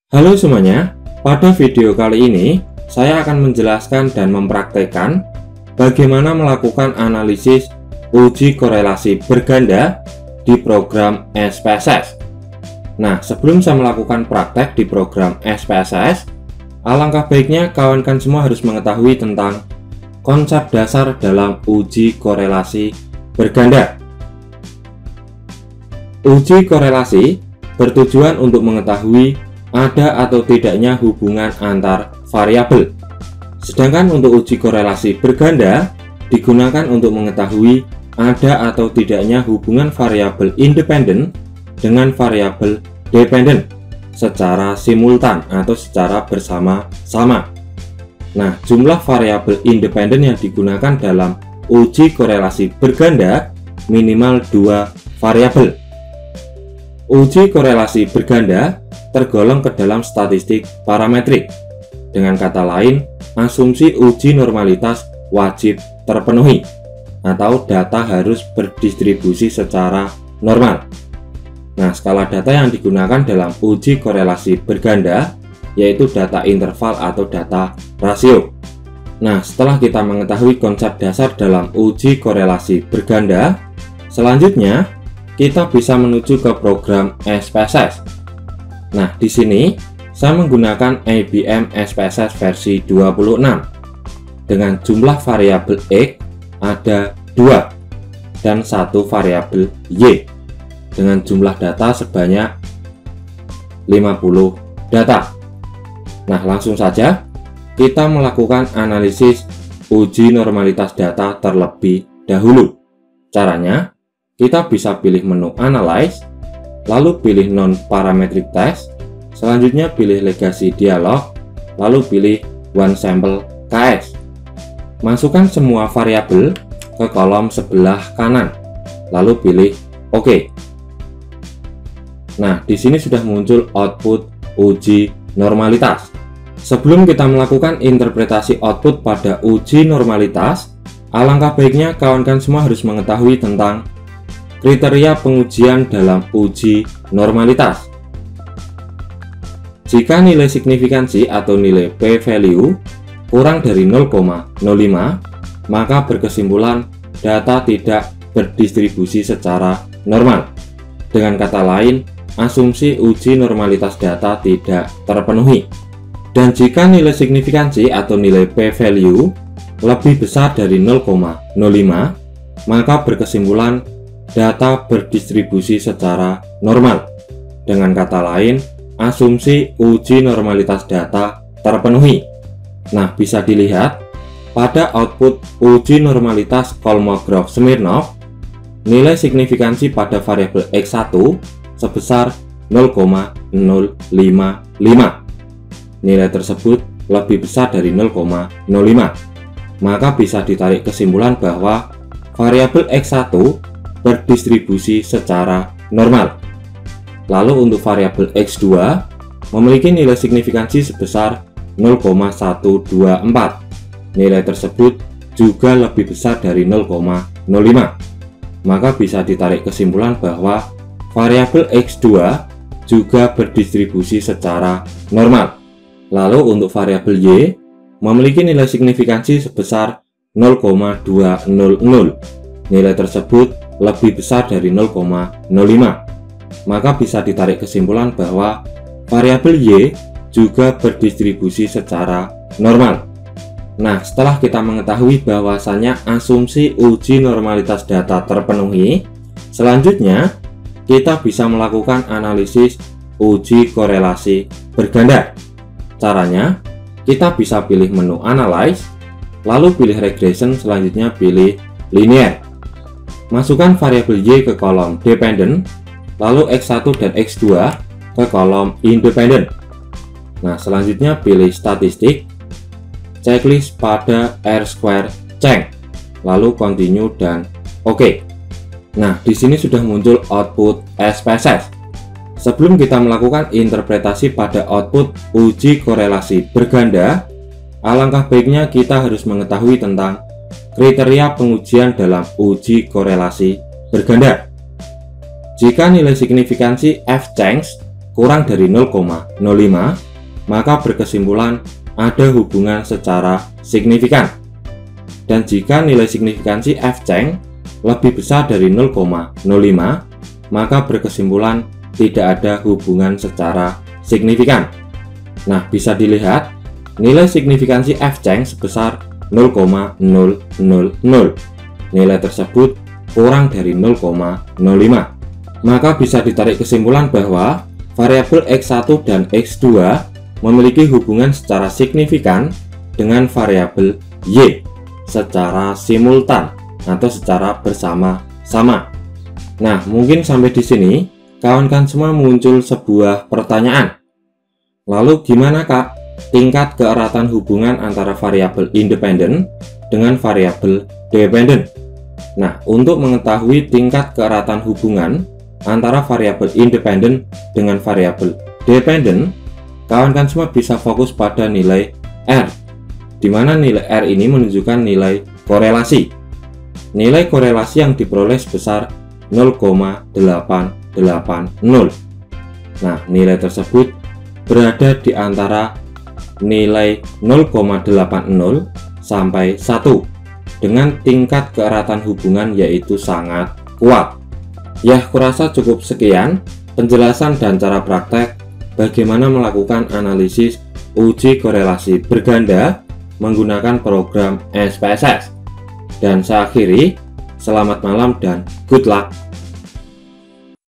Halo semuanya, pada video kali ini saya akan menjelaskan dan mempraktekkan bagaimana melakukan analisis uji korelasi berganda di program SPSS. Nah, sebelum saya melakukan praktek di program SPSS, alangkah baiknya kawan-kawan semua harus mengetahui tentang konsep dasar dalam uji korelasi berganda. Uji korelasi bertujuan untuk mengetahui ada atau tidaknya hubungan antar variabel. Sedangkan untuk uji korelasi berganda digunakan untuk mengetahui ada atau tidaknya hubungan variabel independen dengan variabel dependen secara simultan atau secara bersama-sama. Nah, jumlah variabel independen yang digunakan dalam uji korelasi berganda minimal 2 variabel. Uji korelasi berganda tergolong ke dalam statistik parametrik. Dengan kata lain, asumsi uji normalitas wajib terpenuhi atau data harus berdistribusi secara normal. Nah, skala data yang digunakan dalam uji korelasi berganda yaitu data interval atau data rasio. Nah, setelah kita mengetahui konsep dasar dalam uji korelasi berganda, selanjutnya kita bisa menuju ke program SPSS. Nah, di sini saya menggunakan IBM SPSS versi 26 dengan jumlah variabel X ada 2 dan 1 variabel Y dengan jumlah data sebanyak 50 data. Nah, langsung saja kita melakukan analisis uji normalitas data terlebih dahulu. Caranya, kita bisa pilih menu Analyze, lalu pilih Non-Parametric Test, selanjutnya pilih Legacy Dialog, lalu pilih One Sample KS. Masukkan semua variabel ke kolom sebelah kanan, lalu pilih OK. Nah, di sini sudah muncul output uji normalitas. Sebelum kita melakukan interpretasi output pada uji normalitas, alangkah baiknya kawan-kawan semua harus mengetahui tentang kriteria pengujian dalam uji normalitas. Jika nilai signifikansi atau nilai p-value kurang dari 0,05, maka berkesimpulan data tidak berdistribusi secara normal. Dengan kata lain, asumsi uji normalitas data tidak terpenuhi. Dan jika nilai signifikansi atau nilai p-value lebih besar dari 0,05, maka berkesimpulan data berdistribusi secara normal. Dengan kata lain, asumsi uji normalitas data terpenuhi. Nah, bisa dilihat pada output uji normalitas Kolmogorov-Smirnov, nilai signifikansi pada variabel X1 sebesar 0,055. Nilai tersebut lebih besar dari 0,05. Maka bisa ditarik kesimpulan bahwa variabel X1 berdistribusi secara normal. Lalu untuk variabel X2 memiliki nilai signifikansi sebesar 0,124. Nilai tersebut juga lebih besar dari 0,05. Maka bisa ditarik kesimpulan bahwa variabel X2 juga berdistribusi secara normal. Lalu untuk variabel Y memiliki nilai signifikansi sebesar 0,200. Nilai tersebut lebih besar dari 0,05. Maka bisa ditarik kesimpulan bahwa variabel Y juga berdistribusi secara normal. Nah, setelah kita mengetahui bahwasannya asumsi uji normalitas data terpenuhi, selanjutnya kita bisa melakukan analisis uji korelasi berganda. Caranya, kita bisa pilih menu Analyze, lalu pilih Regression, selanjutnya pilih Linear. Masukkan variabel Y ke kolom Dependent, lalu X1 dan X2 ke kolom Independent. Nah, selanjutnya pilih Statistik, checklist pada R-square change, lalu Continue dan OK. Nah, di sini sudah muncul output SPSS. Sebelum kita melakukan interpretasi pada output uji korelasi berganda, alangkah baiknya kita harus mengetahui tentang kriteria pengujian dalam uji korelasi berganda. Jika nilai signifikansi f change kurang dari 0,05, maka berkesimpulan ada hubungan secara signifikan. Dan jika nilai signifikansi f-Cheng lebih besar dari 0,05, maka berkesimpulan tidak ada hubungan secara signifikan. Nah, bisa dilihat nilai signifikansi f-Cheng sebesar 0,000. Nilai tersebut kurang dari 0,05. Maka bisa ditarik kesimpulan bahwa variabel X1 dan X2 memiliki hubungan secara signifikan dengan variabel Y secara simultan atau secara bersama-sama. Nah, mungkin sampai di sini kawan-kawan semua muncul sebuah pertanyaan. Lalu gimana Kak tingkat keeratan hubungan antara variabel independen dengan variabel dependen? Nah, untuk mengetahui tingkat keeratan hubungan antara variabel independen dengan variabel dependen, kawan-kawan semua bisa fokus pada nilai R, di mana nilai R ini menunjukkan nilai korelasi. Nilai korelasi yang diperoleh sebesar 0,880. Nah, nilai tersebut berada di antara nilai 0,80 sampai 1 dengan tingkat keeratan hubungan yaitu sangat kuat. Ya, kurasa cukup sekian penjelasan dan cara praktek bagaimana melakukan analisis uji korelasi berganda menggunakan program SPSS. Dan saya akhiri, selamat malam dan good luck.